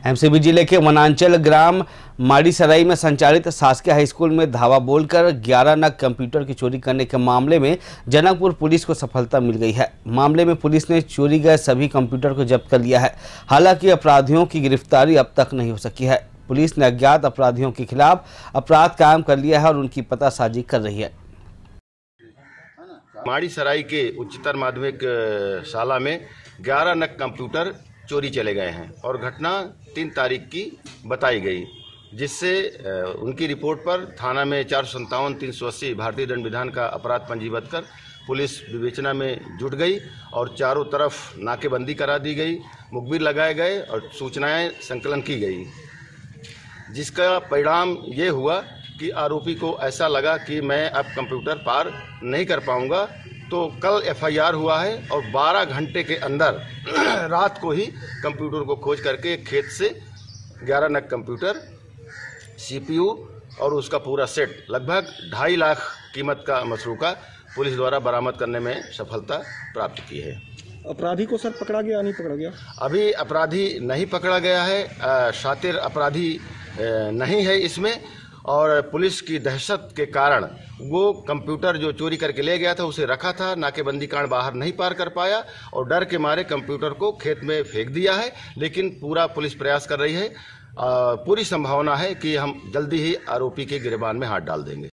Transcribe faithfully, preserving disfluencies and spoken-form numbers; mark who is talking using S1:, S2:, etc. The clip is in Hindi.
S1: एमसीबी जिले के वनांचल ग्राम माड़ीसराई में संचालित शासकीय हाई स्कूल में धावा बोलकर ग्यारह नग कंप्यूटर की चोरी करने के मामले में जनकपुर पुलिस को सफलता मिल गई है। मामले में पुलिस ने चोरी गए सभी कंप्यूटर को जब्त कर लिया है। हालांकि अपराधियों की गिरफ्तारी अब तक नहीं हो सकी है। पुलिस ने अज्ञात अपराधियों के खिलाफ अपराध कायम कर लिया है और उनकी पतासाजी कर रही है।
S2: माड़ीसराई के उच्चतर माध्यमिक शाला में ग्यारह नग कंप्यूटर चोरी चले गए हैं और घटना तीन तारीख की बताई गई, जिससे उनकी रिपोर्ट पर थाना में चार सौ संतावन तीन सौ अस्सी भारतीय दंड विधान का अपराध पंजीबद्ध कर पुलिस विवेचना में जुट गई और चारों तरफ नाकेबंदी करा दी गई, मुखबिर लगाए गए और सूचनाएं संकलन की गई, जिसका परिणाम ये हुआ कि आरोपी को ऐसा लगा कि मैं अब कंप्यूटर पार नहीं कर पाऊंगा, तो कल एफआईआर हुआ है और बारह घंटे के अंदर रात को ही कंप्यूटर को खोज करके खेत से ग्यारह नग कंप्यूटर, सीपीयू और उसका पूरा सेट लगभग ढाई लाख कीमत का मसरूका पुलिस द्वारा बरामद करने में सफलता प्राप्त की है।
S3: अपराधी को सर पकड़ा गया नहीं पकड़ा गया?
S2: अभी अपराधी नहीं पकड़ा गया है, शातिर अपराधी नहीं है इसमें, और पुलिस की दहशत के कारण वो कंप्यूटर जो चोरी करके ले गया था उसे रखा था, नाकेबंदी कारण बाहर नहीं पार कर पाया और डर के मारे कंप्यूटर को खेत में फेंक दिया है। लेकिन पूरा पुलिस प्रयास कर रही है, पूरी संभावना है कि हम जल्दी ही आरोपी के गिरबान में हाथ डाल देंगे।